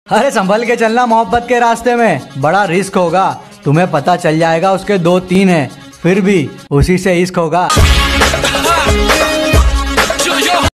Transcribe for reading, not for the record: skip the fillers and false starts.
अरे संभल के चलना मोहब्बत के रास्ते में, बड़ा रिस्क होगा। तुम्हें पता चल जाएगा उसके 2-3 हैं, फिर भी उसी से इश्क होगा।